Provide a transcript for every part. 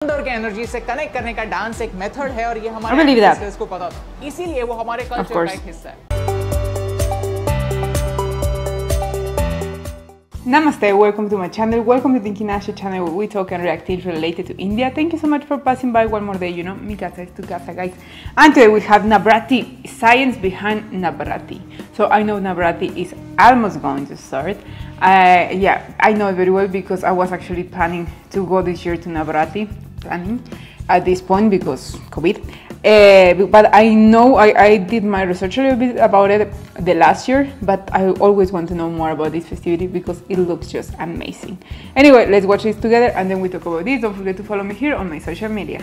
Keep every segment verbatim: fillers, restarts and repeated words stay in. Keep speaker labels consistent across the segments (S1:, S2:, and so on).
S1: अंदर के एनर्जी से कनेक्ट करने का डांस एक मेथड है और ये हमारे एंसेस्टर्स को पता था, इसीलिए वो हमारे कल्चर का एक हिस्सा है।
S2: Namaste, welcome to my channel, welcome to Thinking Asia channel where we talk and react things related to India. Thank you so much for passing by one more day, you know, mi casa es tu casa, guys. And today we have Navratri, science behind Navratri. So I know Navratri is almost going to start. Uh, yeah, I know it very well because I was actually planning to go this year to Navratri, planning at this point because COVID. Uh, but I know I, I did my research a little bit about it the last year, but I always want to know more about this festivity because it looks just amazing. Anyway, let's watch this together and then we talk about this. Don't forget to follow me here on my social media.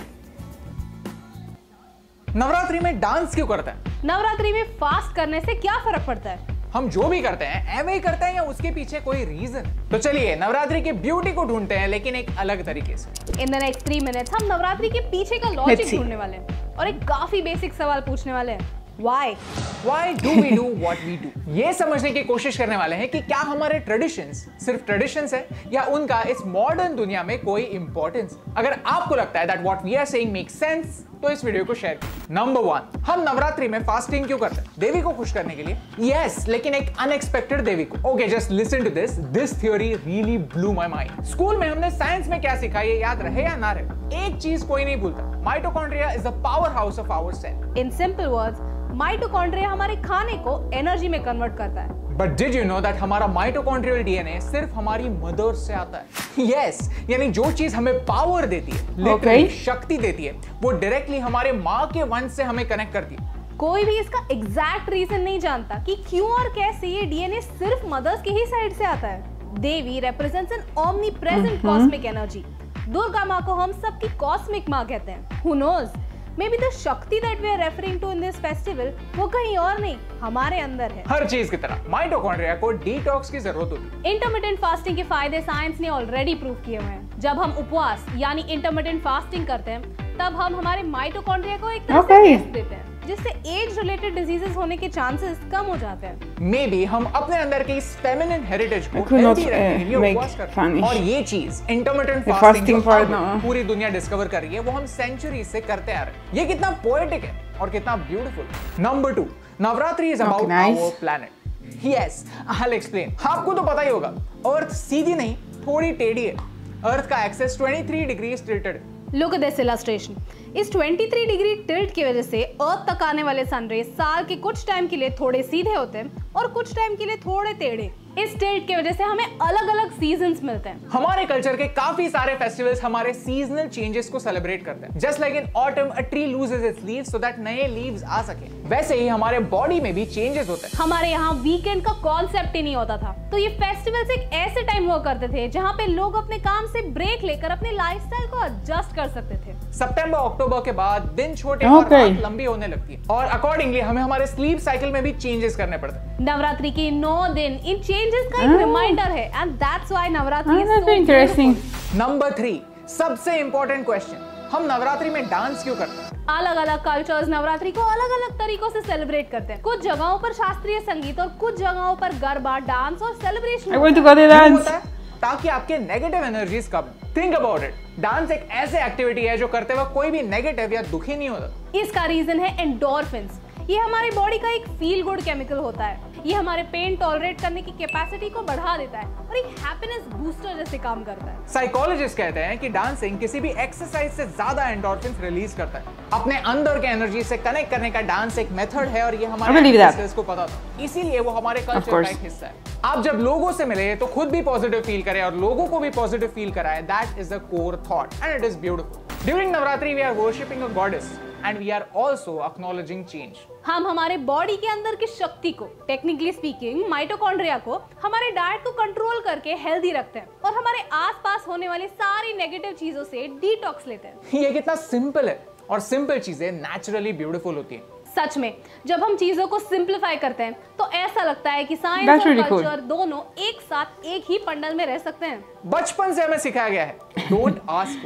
S1: Navratri में dance क्यों करते हैं?
S3: नवरात्रि में fast करने से क्या फर्क पड़ता है?
S1: हम जो भी करते हैं एवं ही करते हैं या उसके पीछे कोई रीजन? तो चलिए नवरात्रि की ब्यूटी को ढूंढते हैं, लेकिन एक अलग तरीके से।
S3: In the next three minutes हम नवरात्रि के पीछे का लॉजिक ढूंढने वाले हैं और एक काफी बेसिक सवाल पूछने वाले हैं। Why?
S1: Why do we do what we do? ये समझने की कोशिश करने वाले हैं कि क्या हमारे ट्रेडिशंस सिर्फ ट्रेडिशंस है या उनका इस मॉडर्न दुनिया में कोई इंपॉर्टेंस। अगर आपको लगता है that what we are saying makes sense, तो इस वीडियो को शेयर करें। नंबर वन, हम नवरात्रि में फास्टिंग क्यों करते हैं? देवी को खुश करने के लिए। यस yes, लेकिन एक अनएक्सपेक्टेड देवी को। Okay, just listen to this this theory really blew my mind. School में हमने साइंस में क्या सीखा, ये याद रहे या ना रहे, एक चीज कोई नहीं भूलता, mitochondria is the power house of our cell.
S3: In simple words, mitochondria हमारे खाने को एनर्जी में कन्वर्ट करता है।
S1: But did you know that हमारा माइटोकॉन्ड्रियल डीएनए सिर्फ हमारी मदर से आता है? यस yes, यानी जो चीज हमें पावर देती है, लिटरली okay. शक्ति देती है, वो डायरेक्टली हमारे माँ के वंश से हमें कनेक्ट करती है।
S3: कोई भी इसका एग्जैक्ट रीजन नहीं जानता कि क्यों और कैसे ये डीएनए सिर्फ मदर्स की ही साइड से आता है। Devi represents an omnipresent cosmic energy. Durga माँ को हम सबकी कॉस्मिक माँ कहते हैं। Who knows? Maybe the शक्ति that we are referring to in this festival वो कहीं और नहीं, हमारे अंदर है।
S1: हर चीज की तरह माइटोकॉन्ड्रिया को डिटॉक्स की जरूरत होती है।
S3: इंटरमिटेंट फास्टिंग के फायदे साइंस ने ऑलरेडी प्रूव किए हुए हैं। जब हम उपवास यानी इंटरमिटेंट फास्टिंग करते हैं, तब हम हमारे माइटोकॉन्ड्रिया को एक तरह
S2: okay.
S3: से रेस्ट देते हैं, जिससे एज रिलेटेड डिजीजेस होने के चांसेस कम हो जाते हैं।
S1: मे बी हम अपने अंदर की इस फेमिनिन हेरिटेज को हेल्दी रखने के लिए उपवास करते हैं। और ये चीज इंटरमिटेंट फास्टिंग पूरी दुनिया डिस्कवर कर रही है, वो हम सेंचुरी से करते आ रहे हैं। ये कितना पोएटिक है और कितना beautiful. Number two, Navratri is about our planet. Yes, I will explain. आपको तो पता ही होगा, अर्थ सीधी नहीं थोड़ी टेढ़ी है। अर्थ का एक्सेस तेईस डिग्री टिल्टेड है।
S3: Look at this illustration. इस तेईस डिग्री टिल्ट की वजह से अर्थ तक आने वाले सनरेज साल के कुछ टाइम के लिए थोड़े सीधे होते हैं और कुछ टाइम के लिए थोड़े टेढ़े। इस टिल्ट की वजह से हमें अलग अलग सीजन्स मिलते हैं।
S1: हमारे कल्चर के काफी सारे फेस्टिवल्स हमारे सीजनल चेंजेस को सेलिब्रेट करते हैं। Just like in autumn a tree loses its leaves so that नए लीव्स आ सके, वैसे ही हमारे बॉडी में भी चेंजेस होते हैं।
S3: हमारे यहाँ वीकेंड का कॉन्सेप्ट ही नहीं होता था, तो ये फेस्टिवल्स एक ऐसे टाइम हुआ करते थे जहाँ पे लोग अपने काम से ब्रेक लेकर अपने लाइफस्टाइल को एडजस्ट कर सकते थे।
S1: सितंबर अक्टूबर के बाद दिन छोटे और रात लंबी होने लगती है और अकॉर्डिंगली हमें हमारे स्लीप साइकिल में भी चेंजेस करने पड़ते हैं।
S3: नवरात्रि की नौ दिन इन चेंजेस का एक रिमाइंडर है and that's why Navratri is so
S2: interesting.
S1: Number three, सबसे इंपॉर्टेंट क्वेश्चन, हम नवरात्रि में डांस क्यों करते हैं?
S3: अलग अलग कल्चर्स नवरात्रि को अलग अलग तरीकों से सेलिब्रेट करते हैं। कुछ जगहों पर शास्त्रीय संगीत और कुछ जगहों पर गरबा, डांस और सेलिब्रेशन
S1: होता है ताकि आपके नेगेटिव एनर्जीज कम। थिंक अबाउट इट, डांस एक ऐसे एक्टिविटी है जो करते वक्त कोई भी नेगेटिव या दुखी नहीं होता।
S3: इसका रीजन है एंडोर्फिन्स। ये हमारी बॉडी का एक फील गुड केमिकल होता है। ये हमारे पेन टॉलरेट करने की कैपेसिटी को बढ़ा देता है और एक हैप्पीनेस बूस्टर जैसे काम करता है।
S1: साइकोलॉजिस्ट कहते हैं कि डांसिंग किसी भी एक्सरसाइज से ज्यादा एंडोर्फिन्स रिलीज करता है। अपने अंदर के एनर्जी से कनेक्ट करने का डांस एक मेथड है और ये हमारे एंसेस्टर्स को पता था, इसीलिए वो हमारे कल्चर का एक हिस्सा है। आप जब लोगों से मिले तो खुद भी पॉजिटिव फील करें और लोगों को भी पॉजिटिव फील कराएं, that is the core thought and it is beautiful. During Navratri we are worshipping a goddess and we are also acknowledging change.
S3: हम हमारे बॉडी के अंदर की शक्ति को, टेक्निकली स्पीकिंग माइटोकॉन्ड्रिया को, हमारे डाइट को कंट्रोल करके हेल्दी रखते हैं और हमारे आसपास होने वाली सारी नेगेटिव चीजों से डिटॉक्स लेते हैं।
S1: ये कितना सिंपल है और सिंपल चीजें नेचुरली ब्यूटीफुल होती हैं।
S3: सच में जब हम चीजों को सिंप्लीफाई करते हैं तो ऐसा लगता है कि साइंस और
S2: really
S3: कल्चर cool. दोनों एक साथ एक ही पंडल में रह सकते हैं।
S1: बचपन से हमें सिखाया गया है, डोंट आस्क व्हाई,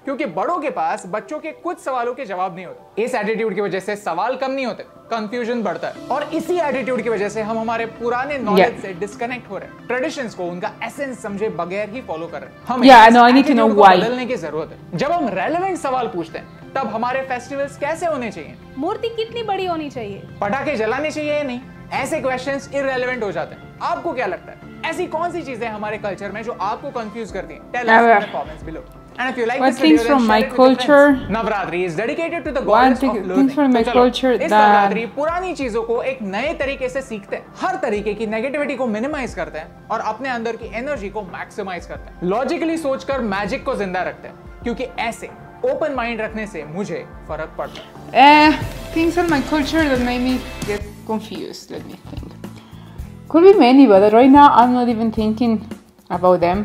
S1: क्योंकि बड़ों के पास बच्चों के कुछ सवालों के जवाब नहीं होते। इस एटीट्यूड की वजह से सवाल कम नहीं होते, कंफ्यूजन बढ़ता है, और इसी एटीट्यूड की वजह से हम हमारे पुराने नॉलेज
S2: Yeah.
S1: से डिस्कनेक्ट हो रहे हैं, ट्रेडिशंस को उनका एसेंस समझे बगैर ही फॉलो कर रहे हैं। हमें
S2: Yeah,
S1: इस
S2: no, I need to know
S1: attitude को
S2: why.
S1: बदलने की जरूरत है। जब हम रेलेवेंट सवाल पूछते हैं तब हमारे फेस्टिवल्स कैसे होने चाहिए,
S3: मूर्ति कितनी बड़ी होनी चाहिए,
S1: पटाखे जलाने चाहिए या नहीं, ऐसे क्वेश्चंस इररेलेवेंट हो जाते हैं। आपको क्या लगता है, ऐसी कौन सी चीजें हमारे कल्चर में जो आपको कंफ्यूज करती हैं? Tell us in the comments below. And if you like
S2: What
S1: this video,
S2: things
S1: then
S2: from
S1: share
S2: my
S1: it with your
S2: culture?
S1: friends. Navratri is dedicated to the
S2: One
S1: goddess
S2: thing-
S1: of
S2: things
S1: learning.
S2: from my
S1: तो चलो,
S2: culture
S1: इस
S2: that-
S1: Navratri पुरानी चीजों को एक नए तरीके से सीखते हैं, हर तरीके की नेगेटिविटी को मिनिमाइज करते हैं और अपने अंदर की एनर्जी को मैक्सिमाइज करते हैं। लॉजिकली सोचकर मैजिक को जिंदा रखते हैं, क्योंकि ऐसे ओपन माइंड रखने से मुझे फर्क पड़ता है।
S2: Uh, things on my culture that made me get confused. Let me think. Could be many, but right now I'm not even thinking about them.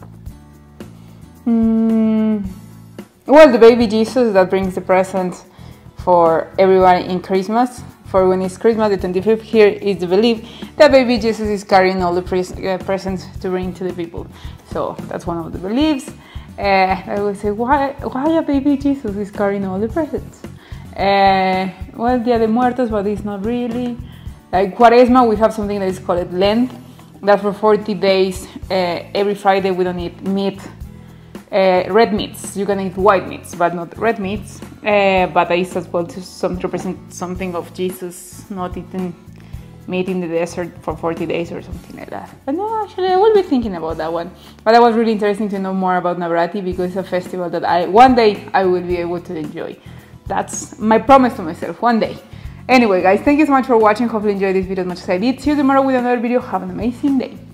S2: Hmm. Well, the baby Jesus that brings the presents for everyone in Christmas. For when it's Christmas, the twenty-fifth, here is the belief that baby Jesus is carrying all the pres- uh, presents to bring to the people. So that's one of the beliefs. Uh, I would say, why, why a baby Jesus is carrying all the presents? Uh, well, Dia de Muertos, but it's not really. Like Quaresma, we have something that is called Lent. That's for forty days. Uh, every Friday we don't eat meat, uh, red meats. You can eat white meats, but not red meats. Uh, but that is as well to some, represent something of Jesus not eating meat in the desert for forty days or something like that. But no, actually, I will be thinking about that one. But that was really interesting to know more about Navratri, because it's a festival that I one day I will be able to enjoy. That's my promise to myself, one day. Anyway, guys, thank you so much for watching. Hopefully you enjoyed this video as much as I did. See you tomorrow with another video. Have an amazing day.